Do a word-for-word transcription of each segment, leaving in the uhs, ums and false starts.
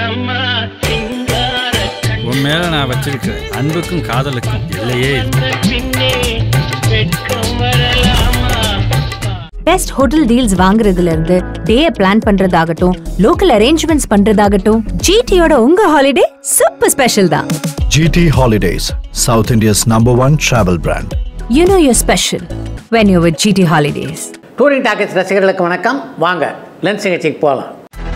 உன் மேல நான் வச்சிருக்கிறேன் அன்புக்கும் காதலுக்கும் இல்லையே. பெஸ்ட் ஹோட்டல் டீல்ஸ் வாங்குறதுல இருந்து டே பிளான் பண்றதாகட்டும், லோக்கல் அரேஞ்ச்மெண்ட்ஸ் பண்றதாகட்டும், ஜிடியோட உங்க ஹாலிடே சூப்பர் ஸ்பெஷல் தான். G T Holidays, South India's number one travel brand. You know you're special when you're with G T Holidays. Touring talkies ரசிகர்களுக்கு வணக்கம். வாங்க லென்ஸ் நிகழ்ச்சிக்கு போகலாம்.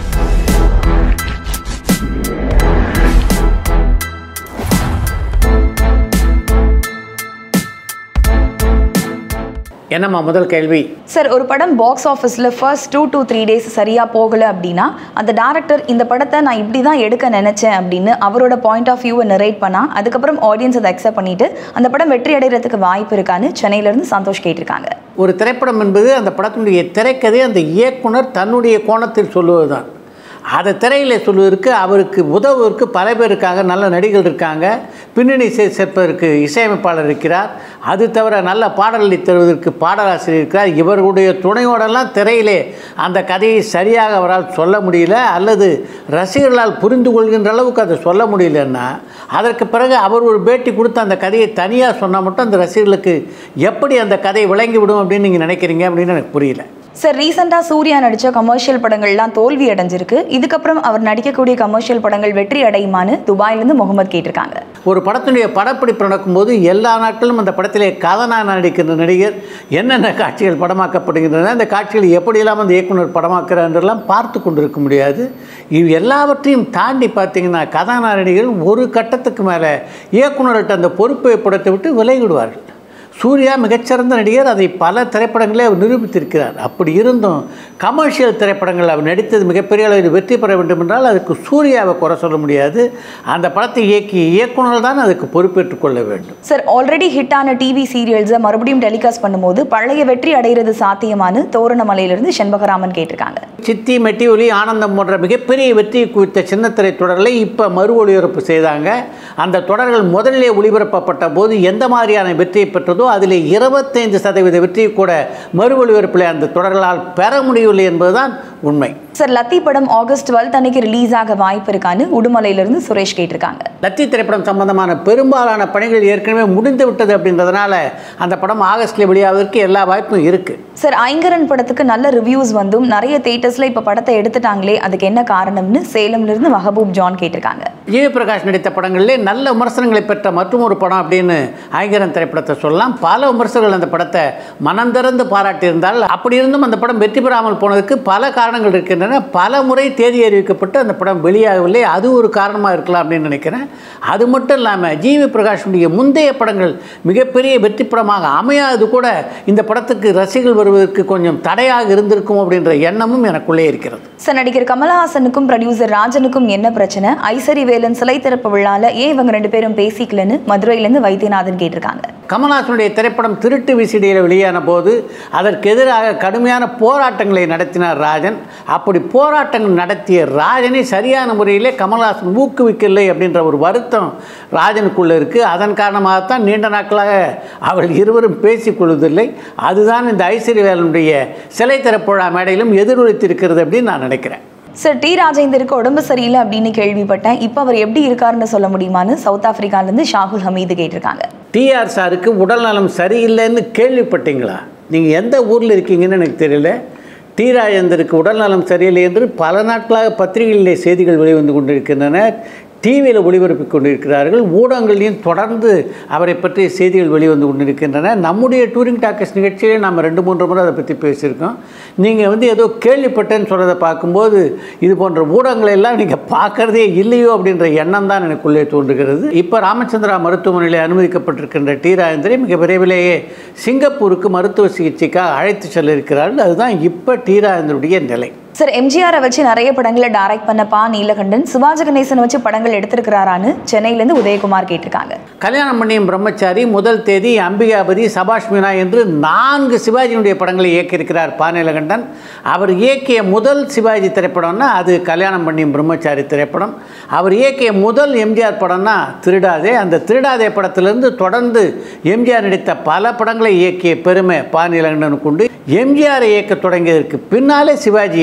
என்னம்மா முதல் கேள்வி? சார், ஒரு படம் பாக்ஸ் ஆஃபீஸில் first two to three days சரியாக போகலை அப்படின்னா அந்த டேரக்டர் இந்த படத்தை நான் இப்படி தான் எடுக்க நினச்சேன் அப்படின்னு அவரோட பாயிண்ட் ஆஃப் வியூவை நரேட் பண்ணால் அதுக்கப்புறம் ஆடியன்ஸ் அதை அக்செப்ட் பண்ணிட்டு அந்த படம் வெற்றி அடைகிறதுக்கு வாய்ப்பு இருக்கான்னு சென்னையிலேருந்து சந்தோஷ் கேட்டிருக்காங்க. ஒரு திரைப்படம் என்பது அந்த படத்தினுடைய திரைக்கதை அந்த இயக்குனர் தன்னுடைய கோணத்தில் சொல்லுவது தான். அதை திரையில் சொல்வதற்கு அவருக்கு உதவுவதற்கு பல பேர் இருக்காங்க, நல்ல நடிகர்கள் இருக்காங்க, பின்னணி இசை சேர்ப்பதற்கு இசையமைப்பாளர் இருக்கிறார், அது தவிர நல்ல பாடல்களை தருவதற்கு பாடலாசிரியர் இருக்கிறார். இவர்களுடைய துணையோடெல்லாம் திரையிலே அந்த கதையை சரியாக அவரால் சொல்ல முடியல அல்லது ரசிகர்களால் புரிந்து கொள்கின்ற அளவுக்கு அதை சொல்ல முடியலன்னா அதற்கு பிறகு அவர் ஒரு பேட்டி கொடுத்து அந்த கதையை தனியாக சொன்னால் மட்டும் அந்த ரசிகர்களுக்கு எப்படி அந்த கதை விளங்கிவிடும் அப்படின்னு நீங்கள் நினைக்கிறீங்க அப்படின்னு எனக்கு புரியல. சார், ரீசெண்டாக சூர்யா நடித்த கமர்ஷியல் படங்கள்லாம் தோல்வி அடைஞ்சிருக்கு. இதுக்கப்புறம் அவர் நடிக்கக்கூடிய கமர்ஷியல் படங்கள் வெற்றி அடையுமான்னு துபாயிலேருந்து முகமது கேட்டிருக்காங்க. ஒரு படத்தினுடைய படப்பிடிப்பு நடக்கும்போது எல்லா நாட்களும் அந்த படத்திலே கதாநாயகனாக நடிக்கின்ற நடிகர் என்னென்ன காட்சிகள் படமாக்கப்படுகின்றன, அந்த காட்சிகள் எப்படியெல்லாம் அந்த இயக்குனர் படமாக்குறார் என்றெல்லாம் பார்த்து கொண்டு இருக்க முடியாது. இது எல்லாவற்றையும் தாண்டி பார்த்தீங்கன்னா கதாநாயகிகள் ஒரு கட்டத்துக்கு மேலே இயக்குனர்கிட்ட அந்த பொறுப்பை படத்தை விட்டு விலகிவிடுவார்கள். சூர்யா மிகச்சிறந்த நடிகர், அதை பல திரைப்படங்களே அவர் நிரூபித்திருக்கிறார். அப்படி இருந்தும் கமர்ஷியல் திரைப்படங்கள் அவர் நடித்தது மிகப்பெரிய அளவில் வெற்றி பெற வேண்டும் என்றால் அதுக்கு சூர்யாவை குறை சொல்ல முடியாது. அந்த படத்தை இயக்கி இயக்குனர் தான் அதுக்கு பொறுப்பேற்றுக் கொள்ள வேண்டும். சார், ஆல்ரெடி ஹிட்டான டிவி சீரியல்ஸை மறுபடியும் டெலிகாஸ்ட் பண்ணும்போது பழைய வெற்றி அடைகிறது சாத்தியமானு தோரணமலையிலிருந்து செண்பகராமன் கேட்டிருக்காங்க. சித்தி, மெட்டி ஒலி, ஆனந்தம் போன்ற மிகப்பெரிய வெற்றியை குவித்த சின்னத்திரை தொடர்களை இப்போ மறு ஒளிபரப்பு செய்தாங்க. அந்த தொடர்கள் முதலிலே ஒளிபரப்பப்பட்ட போது எந்த மாதிரியான வெற்றியை பெற்றதோ அதில் இருபத்தைந்து சதவீத வெற்றியை கூட மறு ஒளிபரப்பில் அந்த தொடர்களால் பெற முடியவில்லை என்பதுதான் உண்மை. சார், லத்தி படம் ஆகஸ்ட் டுவெல்த் அன்னைக்கு ரிலீஸ் ஆக வாய்ப்பு இருக்கான்னு உடுமலையிலிருந்து சுரேஷ் கேட்டிருக்காங்க. லத்தி திரைப்படம் சம்பந்தமான பெரும்பாலான பணிகள் ஏற்கனவே முடிந்து விட்டது அப்படின்றதுனால அந்த படம் ஆகஸ்ட்ல வெளியாவதற்கு எல்லா வாய்ப்பும் இருக்கு. சார், ஐங்கரன் படத்துக்கு நல்ல ரிவ்யூஸ் வந்தும் நிறைய தியேட்டர்ஸ்ல இப்ப படத்தை எடுத்துட்டாங்களே, அதுக்கு என்ன காரணம்னு சேலம்ல இருந்து மஹபூப் ஜான் கேட்டிருக்காங்க. ஜி வி பிரகாஷ் நடித்த படங்களிலே நல்ல விமர்சனங்களை பெற்ற மற்றும் ஒரு படம் அப்படின்னு ஐங்கரன் திரைப்படத்தை சொல்லலாம். பல விமர்சகர்கள் அந்த படத்தை மனந்திறந்து பாராட்டியிருந்தால் அப்படி இருந்தும் அந்த படம் வெற்றி பெறாமல் போனதுக்கு பல காரணங்கள் இருக்கின்றன. பல முறை தேதி அறிவிக்கப்பட்டு அந்த படம் வெளியாகவில்லை, அது ஒரு காரணமாக இருக்கலாம் அப்படின்னு நினைக்கிறேன். அது மட்டும் இல்லாமல் ஜி வி பிரகாஷுடைய முந்தைய படங்கள் மிகப்பெரிய வெற்றி படமாக அமையாது கூட இந்த படத்துக்கு ரசிகர்கள் வருவதற்கு கொஞ்சம் தடையாக இருந்திருக்கும் அப்படின்ற எண்ணமும் எனக்குள்ளே இருக்கிறது. சார், நடிகர் கமலஹாசனுக்கும் ப்ரொடியூசர் ராஜனுக்கும் என்ன பிரச்சனை? ஐசரி வேலன் சிலை திறப்பு விழால ஏன் இவங்க ரெண்டு பேரும் பேசிக்கலன்னு மதுரையிலேருந்து வைத்தியநாதன் கேட்டிருக்காங்க. கமலஹாசனுடைய திரைப்படம் திருட்டு விசிடியில் வெளியான போது அதற்கு எதிராக கடுமையான போராட்டங்களை நடத்தினார் ராஜன். அப்படி போராட்டங்கள் நடத்திய ராஜனை சரியான முறையிலே கமலஹாசன் ஊக்குவிக்கவில்லை அப்படின்ற ஒரு வருத்தம் ராஜனுக்குள்ளே இருக்குது. அதன் காரணமாகத்தான் நீண்ட நாட்களாக அவள் இருவரும் பேசிக்கொள்வதில்லை. அதுதான் இந்த ஐஸ்வர்யா வேலனுடைய சிலை திறப்பு விழா மேடையிலும் எதிரொலித்திருக்கிறது அப்படின்னு நான் நினைக்கிறேன். சார், டி ராஜேந்தருக்கு உடம்பு சரியில்லை அப்படின்னு கேள்விப்பட்டேன். இப்போ அவர் எப்படி இருக்காருன்னு சொல்ல முடியுமான்னு சவுத் ஆப்பிரிக்காலேருந்து ஷாகுல் ஹமீது கேட்டிருக்காங்க. டிஆர் சாருக்கு உடல் நலம் சரியில்லைன்னு கேள்விப்பட்டீங்களா? நீங்கள் எந்த ஊரில் இருக்கீங்கன்னு எனக்கு தெரியல. டி ராஜேந்தருக்கு உடல் நலம் சரியில்லை என்று பல நாட்களாக பத்திரிகைகளிலே செய்திகள் வெளிவந்து கொண்டிருக்கின்றன. டிவியில் ஒளிபரப்பி கொண்டிருக்கிறார்கள். ஊடகங்களையும் தொடர்ந்து அவரை பற்றிய செய்திகள் வெளிவந்து கொண்டிருக்கின்றன. நம்முடைய டூரிங் டாக்கீஸ் நிகழ்ச்சியிலே நம்ம ரெண்டு மூன்று முறை அதை பற்றி பேசியிருக்கோம். நீங்கள் வந்து ஏதோ கேள்விப்பட்டேன்னு சொல்கிறத பார்க்கும்போது இது போன்ற ஊடகங்களை எல்லாம் நீங்கள் பார்க்குறதே இல்லையோ அப்படின்ற எண்ணம் தான் எனக்குள்ளே தோன்றுகிறது. இப்போ ராமச்சந்திரா மருத்துவமனையில் அனுமதிக்கப்பட்டிருக்கின்ற டி ராஜேந்திரை மிக விரைவிலேயே சிங்கப்பூருக்கு மருத்துவ சிகிச்சைக்காக அழைத்து செல்ல இருக்கிறார்கள். அதுதான் இப்போ டி ராஜேந்தருடைய நிலை. சார், எம்ஜிஆரை வச்சு நிறைய படங்களை டைரக்ட் பண்ண பா நீலகண்டன் சிவாஜி கணேசன் வச்சு படங்கள் எடுத்திருக்கிறாரான்னு சென்னையிலேருந்து உதயகுமார் கேட்டிருக்காங்க. கல்யாணம் பண்ணியும் பிரம்மச்சாரி, முதல் தேதி, அம்பிகாபதி, சபாஷ் மீனா என்று நான்கு சிவாஜியினுடைய படங்களை இயக்கியிருக்கிறார் பா நீலகண்டன். அவர் இயக்கிய முதல் சிவாஜி திரைப்படம்னா அது கல்யாணம் பண்ணியும் பிரம்மச்சாரி திரைப்படம். அவர் இயக்கிய முதல் எம்ஜிஆர் படம்னா திருடாதே. அந்த திருடாதே படத்திலிருந்து தொடர்ந்து எம்ஜிஆர் நடித்த பல படங்களை இயக்கிய பெருமை பா நீலகண்டனுக்கு உண்டு. எம்ஜிஆரை இயக்க தொடங்கியதற்கு பின்னாலே சிவாஜியை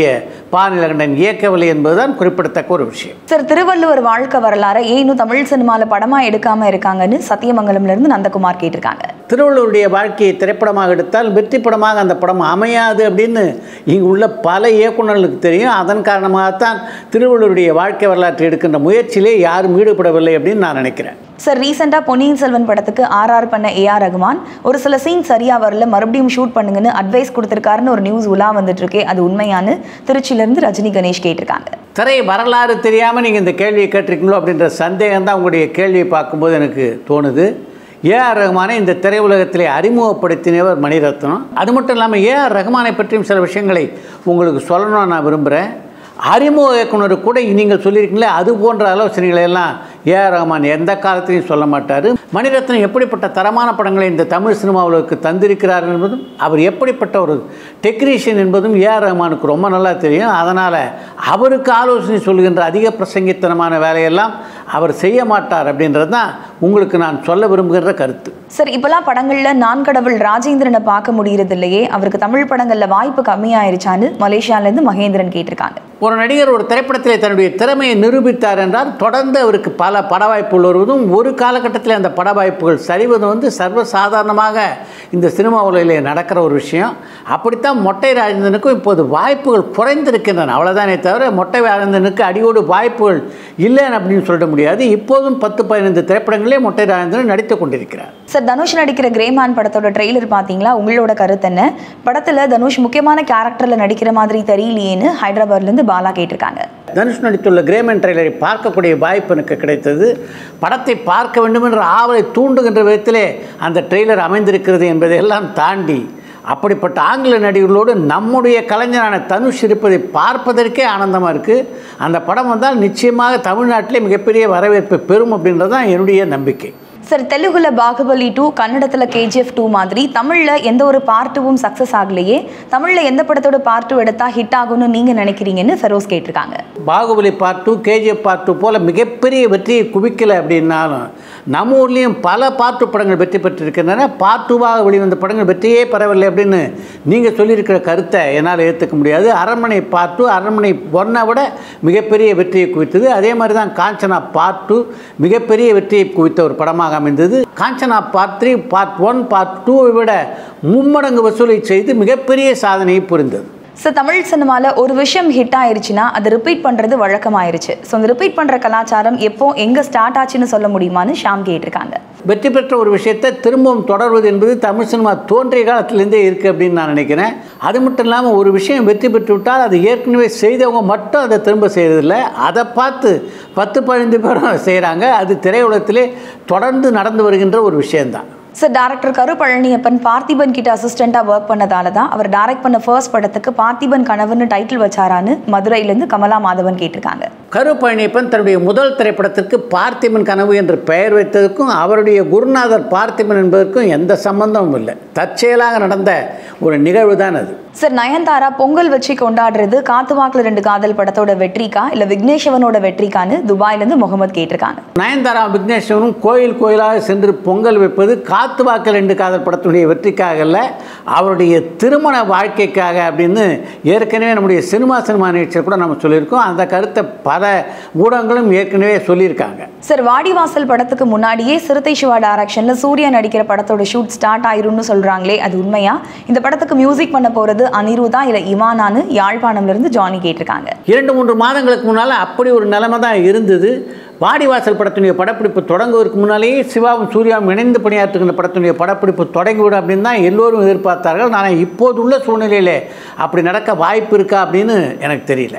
பாநிலகண்டன் இயக்கவில்லை என்பதுதான் குறிப்பிடத்தக்க ஒரு விஷயம். சார், திருவள்ளுவர் வாழ்க்கை வரலாறு ஏன் இன்னும் தமிழ் சினிமாவில் படமாக எடுக்காமல் இருக்காங்கன்னு சத்தியமங்கலம்லேருந்து நந்தகுமார் கேட்டிருக்காங்க. திருவள்ளுவருடைய வாழ்க்கையை திரைப்படமாக எடுத்தால் வெற்றி படமாக அந்த படம் அமையாது அப்படின்னு இங்கு உள்ள பல இயக்குநர்களுக்கு தெரியும். அதன் காரணமாகத்தான் திருவள்ளுவருடைய வாழ்க்கை வரலாற்றை எடுக்கின்ற முயற்சியிலே யாரும் ஈடுபடவில்லை அப்படின்னு நான் நினைக்கிறேன். சார், ரீசெண்டாக பொன்னியின் செல்வன் படத்துக்கு ஆர்ஆர் பண்ண ஏஆர் ரகுமான் ஒரு சில சீன் சரியாக வரல, மறுபடியும் ஷூட் பண்ணுங்கன்னு அட்வைஸ் கொடுத்துருக்காருன்னு ஒரு நியூஸ் உலா வந்துட்டு இருக்கே, அது உண்மையானு திருச்சியிலேருந்து ரஜினி கணேஷ் கேட்டிருக்காங்க. திரை வரலாறு தெரியாமல் நீங்கள் இந்த கேள்வியை கேட்டிருக்கீங்களோ அப்படின்ற சந்தேகம் தான் உங்களுடைய கேள்வியை பார்க்கும்போது எனக்கு தோணுது. ஏஆர் ரகுமானை இந்த திரையுலகத்திலே அறிமுகப்படுத்தினவர் மணிரத்னம். அது மட்டும் இல்லாமல் ஏஆர் ரகுமானை பற்றியும் சில விஷயங்களை உங்களுக்கு சொல்லணும்னு நான் விரும்புகிறேன். அறிமுக இயக்குனர் கூட நீங்கள் சொல்லியிருக்கீங்களே அது போன்ற ஆலோசனைகளை எல்லாம் ஏஆர் ரகுமான் எந்த காலத்திலையும் சொல்ல மாட்டார். மணிரத்னம் எப்படிப்பட்ட தரமான படங்களை இந்த தமிழ் சினிமாவுக்கு தந்திருக்கிறார் என்பதும் அவர் எப்படிப்பட்ட ஒரு டெக்னீஷியன் என்பதும் ஏஆர் ரகுமானுக்கு ரொம்ப நல்லா தெரியும். அதனால் அவருக்கு ஆலோசனை சொல்கின்ற அதிக பிரசங்கித்தனமான வேலையெல்லாம் அவர் செய்ய மாட்டார் அப்படின்றது தான் உங்களுக்கு நான் சொல்ல விரும்புகிற கருத்து. சார், இப்போலாம் படங்களில் நான் கடவுள் ராஜேந்திரனை பார்க்க முடியறது இல்லையே, அவருக்கு தமிழ் படங்களில் வாய்ப்பு கம்மியாயிருச்சான்னு மலேசியாவிலேருந்து மகேந்திரன் கேட்டிருக்காங்க. ஒரு நடிகர் ஒரு திரைப்படத்தில் தன்னுடைய திறமையை நிரூபித்தார் என்றால் தொடர்ந்து அவருக்கு பல பட வாய்ப்புகள் வருவதும் ஒரு காலகட்டத்தில் அந்த பட வாய்ப்புகள் சரிவதும் வந்து சர்வசாதாரணமாக இந்த சினிமா உலகிலே நடக்கிற ஒரு விஷயம். அப்படித்தான் மொட்டை ராஜேந்திரனுக்கும் இப்போது வாய்ப்புகள் குறைந்திருக்கின்றன. அவ்வளோதானே தவிர மொட்டை ராஜேந்திரனுக்கு அடியோடு வாய்ப்புகள் இல்லைன்னு அப்படின்னு சொல்ல முடியாது. இப்போதும் பத்து பதினைந்து திரைப்படங்களே மொட்டை ராஜேந்திரன் நடித்து கொண்டிருக்கிறார். சார், தனுஷ் நடிக்கிற கிரேமேன் படத்தோட ட்ரெய்லர் பார்த்தீங்களா? உங்களோட கருத்து என்ன? படத்தில் தனுஷ் முக்கியமான கேரக்டரில் நடிக்கிற மாதிரி தெரியலையேன்னு ஹைதராபாத்லேருந்து பாலா கேட்டிருக்காங்க. தனுஷ் நடித்துள்ள கிரேமேன் ட்ரெய்லரை பார்க்கக்கூடிய வாய்ப்பு எனக்கு கிடைத்தது. படத்தை பார்க்க வேண்டும் என்ற ஆவலை தூண்டுகின்ற விதத்திலே அந்த ட்ரெய்லர் அமைந்திருக்கிறது என்பதையெல்லாம் தாண்டி அப்படிப்பட்ட ஆங்கில நடிகர்களோடு நம்முடைய கலைஞரான தனுஷ் இருப்பதை பார்ப்பதற்கே ஆனந்தமாக இருக்குது. அந்த படம் வந்தால் நிச்சயமாக தமிழ்நாட்டிலே மிகப்பெரிய வரவேற்பை பெறும் அப்படின்றது தான் என்னுடைய நம்பிக்கை. சார், தெலுங்குல பாகுபலி டூ, கன்னடத்தில் கேஜிஎஃப் டூ மாதிரி தமிழில் எந்த ஒரு பார்ட் டூவும் சக்ஸஸ் ஆகலையே, தமிழில் எந்த படத்தோட பார்ட் டூ எடுத்தால் ஹிட் ஆகும்னு நீங்கள் நினைக்கிறீங்கன்னு ஃபெரோஸ் கேட்டிருக்காங்க. Baahubali part two KGF part two போல் மிகப்பெரிய வெற்றியை குவிக்கலை அப்படின்னாலும் நம்ம ஊர்லேயும் பல பார்ட் டூ படங்கள் வெற்றி பெற்றிருக்கின்றன. பார்ட் டூவாக வெளிவந்த படங்கள் வெற்றியே பெறவில்லை அப்படின்னு நீங்கள் சொல்லியிருக்கிற கருத்தை என்னால் ஏற்றுக்க முடியாது. அரண்மனை பார்ட் டூ அரண்மனை ஒன்றை விட மிகப்பெரிய வெற்றியை குவித்தது. அதே மாதிரி தான் காஞ்சனா பார்ட் டூ மிகப்பெரிய வெற்றியை குவித்த ஒரு படமாக அமைந்தது. Kanchana part three part one part டூவை விட மும்மடங்கு வசூலை செய்து மிகப்பெரிய சாதனையை புரிந்தது. ஸோ தமிழ் சினிமாவில் ஒரு விஷயம் ஹிட் ஆயிடுச்சுன்னா அதை ரிப்பீட் பண்ணுறது வழக்கமாயிருச்சு. ஸோ அந்த ரிப்பீட் பண்ணுற கலாச்சாரம் எப்போ எங்கே ஸ்டார்ட் ஆச்சுன்னு சொல்ல முடியுமான்னு ஷாம் கேட்டிருக்காங்க. வெற்றி பெற்ற ஒரு விஷயத்தை திரும்பவும் தொடர்வது என்பது தமிழ் சினிமா தோன்றிய காலத்திலேருந்தே இருக்குது அப்படின்னு நான் நினைக்கிறேன். அது மட்டும் இல்லாமல் ஒரு விஷயம் வெற்றி பெற்று விட்டால் அது ஏற்கனவே செய்தவங்க மட்டும் அதை திரும்ப செய்கிறதில்ல, அதை பார்த்து பத்து பதினைந்து பேரும் செய்கிறாங்க. அது திரையுலகத்திலே தொடர்ந்து நடந்து வருகின்ற ஒரு விஷயம்தான். சார், டைரக்டர் கரு பழனியப்பன் பார்த்திபன் கிட்ட அசிஸ்டண்ட்டாக ஒர்க் பண்ணதால தான் அவர் டைரக்ட் பண்ண ஃபர்ஸ்ட் படத்துக்கு பார்த்திபன் கனவுன்னு டைட்டில் வச்சாரான்னு மதுரையிலேருந்து கமலா மாதவன் கேட்டிருக்காங்க. கரு பழனியப்பன் தன்னுடைய முதல் திரைப்படத்திற்கு பார்த்திபன் கனவு என்று பெயர் வைத்ததுக்கும் அவருடைய குருநாதர் பார்த்திபன் என்பதற்கும் எந்த சம்பந்தமும் இல்லை. தற்செயலாக நடந்த ஒரு நிகழ்வு தான் அது. சார், நயன்தாரா பொங்கல் வச்சு கொண்டாடுறது காத்துவாக்கில் ரெண்டு காதல் படத்தோட வெற்றிக்கா இல்லை விக்னேஷ்வனோட வெற்றிக்கான்னு துபாயிலேருந்து முகமது கேட்டிருக்காங்க. நயன்தாரா விக்னேஷ்வனும் கோயில் கோயிலாக சென்று பொங்கல் வைப்பது காத்துவாக்கில் ரெண்டு காதல் படத்துடைய வெற்றிக்காக இல்லை, அவருடைய திருமண வாழ்க்கைக்காக அப்படின்னு ஏற்கனவே நம்முடைய சினிமா சினிமா நிகழ்ச்சியில் கூட நம்ம சொல்லியிருக்கோம். அந்த கருத்தை பல ஊடகங்களும் ஏற்கனவே சொல்லியிருக்காங்க. சார், வாடிவாசல் படத்துக்கு முன்னாடியே சிறுத்தை சிவா டைரக்ஷனில் சூர்யா நடிக்கிற படத்தோட ஷூட் ஸ்டார்ட் ஆயிரும்னு சொல்கிறாங்களே, அது உண்மையா? இந்த படத்துக்கு மியூசிக் பண்ண போகிறது அனிருதா இல்லை இவானான்னு யாழ்ப்பாணம்லேருந்து ஜானி கேட்டிருக்காங்க. இரண்டு மூன்று மாதங்களுக்கு முன்னால் அப்படி ஒரு நிலைமை தான் இருந்தது. வாடிவாசல் படத்தினுடைய படப்பிடிப்பு தொடங்குவதற்கு முன்னாலேயே சிவாவும் சூர்யாவும் இணைந்து பணியாற்றுகின்ற படத்தினுடைய படப்பிடிப்பு தொடங்கிவிடும் அப்படின்னு தான் எல்லோரும் எதிர்பார்த்தார்கள். ஆனால் இப்போதுள்ள சூழ்நிலையிலே அப்படி நடக்க வாய்ப்பு இருக்கா அப்படின்னு எனக்கு தெரியல.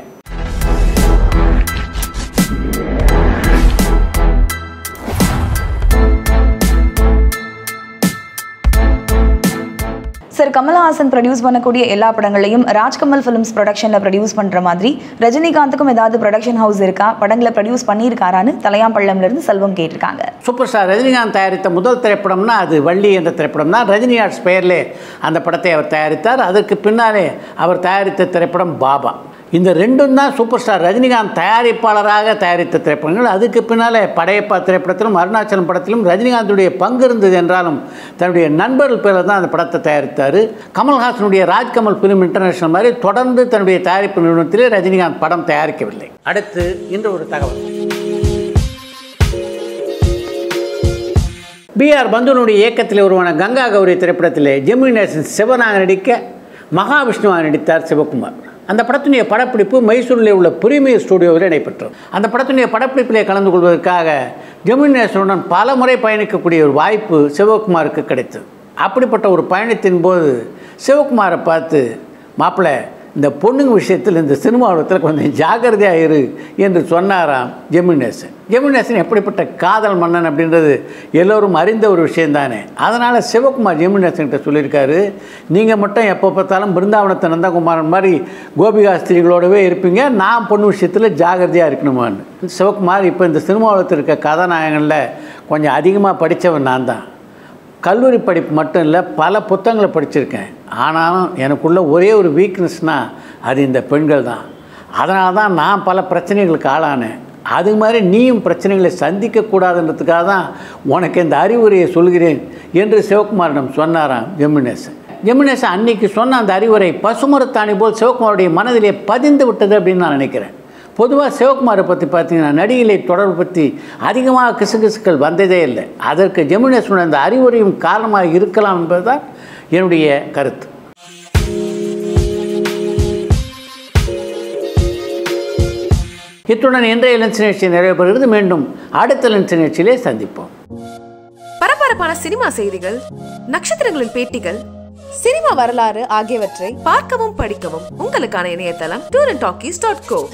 சார், கமல்ஹாசன் ப்ரொடியூஸ் பண்ணக்கூடிய எல்லா படங்களையும் ராஜ்கமல் ஃபிலிம்ஸ் ப்ரொடக்ஷனில் ப்ரொடியூஸ் பண்ணுற மாதிரி ரஜினிகாந்துக்கும் ஏதாவது ப்ரொடக்ஷன் ஹவுஸ் இருக்கா, படங்களை ப்ரொடியூஸ் பண்ணியிருக்காரான்னு தலையாம்பள்ளம்லேருந்து செல்வம் கேட்டிருக்காங்க. சூப்பர் ஸ்டார் ரஜினிகாந்த் தயாரித்த முதல் திரைப்படம்னா அது வள்ளி என்ற திரைப்படம் தான். ரஜினி ஆர்ட்ஸ் பெயரிலே அந்த படத்தை அவர் தயாரித்தார். அதற்கு பின்னாலே அவர் தயாரித்த திரைப்படம் பாபா. இந்த ரெண்டும் தான் சூப்பர் ஸ்டார் ரஜினிகாந்த் தயாரிப்பாளராக தயாரித்த திரைப்படங்கள். அதுக்கு பின்னால் படையப்பா திரைப்படத்திலும் அருணாச்சலம் படத்திலும் ரஜினிகாந்துடைய பங்கு இருந்தது என்றாலும் தன்னுடைய நண்பர்கள் பேரில் தான் அந்த படத்தை தயாரித்தார். கமல்ஹாசனுடைய ராஜ்கமல் ஃபிலிம் இன்டர்நேஷனல் மாதிரி தொடர்ந்து தன்னுடைய தயாரிப்பு நிறுவனத்திலே ரஜினிகாந்த் படம் தயாரிக்கவில்லை. அடுத்து இன்று ஒரு தகவல். பி ஆர் பந்துனுடைய இயக்கத்தில் உருவான கங்கா கௌரி திரைப்படத்திலே ஜெமினி நேசன் சிவனாக நடிக்க மகாவிஷ்ணுவாக நடித்தார் சிவகுமார். அந்த படத்தினுடைய படப்பிடிப்பு மைசூரில் உள்ள பிரீமியர் ஸ்டுடியோவில் நடைபெற்றது. அந்த படத்தினுடைய படப்பிடிப்பிலே கலந்து கொள்வதற்காக ஜெமினி நேசனுடன் பல முறை பயணிக்கக்கூடிய ஒரு வாய்ப்பு சிவகுமாருக்கு கிடைத்தது. அப்படிப்பட்ட ஒரு பயணத்தின் போது சிவகுமாரை பார்த்து, மாப்பிள்ளை இந்த பொண்ணுங்க விஷயத்தில் இந்த சினிமா உலகத்தில் கொஞ்சம் ஜாக்கிரதையாக இரு என்று சொன்னாராம் ஜெமினி நேசன். ஜெமினி நேசன் எப்படிப்பட்ட காதல் மன்னன் அப்படின்றது எல்லோரும் அறிந்த ஒரு விஷயந்தானே. அதனால் சிவகுமார் ஜெமினி நேசன்கிட்ட சொல்லியிருக்காரு, நீங்கள் மட்டும் எப்போ பார்த்தாலும் பிருந்தாவனத்தை நந்தகுமாரன் மாதிரி கோபிகா ஸ்திரீகளோடவே இருப்பீங்க, நான் பொண்ணு விஷயத்தில் ஜாக்கிரதையாக இருக்கணுமான்னு. சிவகுமார் இப்போ இந்த சினிமா உலகத்தில் இருக்க கதாநாயகனில் கொஞ்சம் அதிகமாக படித்தவன் நான் தான். கல்லூரி படிப்பு மட்டும் இல்லை, பல புத்தகங்களை படிச்சிருக்கேன். ஆனாலும் எனக்குள்ள ஒரே ஒரு வீக்னஸ்னால் அது இந்த பெண்கள் தான். அதனால தான் நான் பல பிரச்சனைகளுக்கு ஆளானேன். அது மாதிரி நீயும் பிரச்சனைகளை சந்திக்கக்கூடாதுன்றதுக்காக தான் உனக்கு இந்த அறிவுரையை சொல்கிறேன் என்று சிவகுமாரிடம் சொன்னாராம் ஜெமினி நேசன். ஜெமினி நேசன் அன்னைக்கு சொன்ன அந்த அறிவுரை பசுமரத்தாணி போல் சிவகுமாருடைய மனதிலே பதிந்து விட்டது அப்படின்னு நான் நினைக்கிறேன். பொதுவாக சிவகுமாரை பற்றி பார்த்தீங்கன்னா நடிகளை தொடர்பு பற்றி அதிகமாக கிசுகிசுக்கள் வந்ததே இல்லை. அதற்கு ஜெமினி நேசனுடைய அந்த அறிவுரையும் காரணமாக இருக்கலாம் என்பதுதான் என்னுடைய கருத்து. இத்துடன் இன்றைய லென்ஸ் நிகழ்ச்சி நிறைவு பெறுகிறது. மீண்டும் அடுத்த லென்ஸ் நிகழ்ச்சியிலே சந்திப்போம். பரபரப்பான சினிமா செய்திகள், நட்சத்திரங்களின் பேட்டிகள், சினிமா வரலாறு ஆகியவற்றை பார்க்கவும் படிக்கவும் உங்களுக்கான இணையதளம் tour and talkies dot go.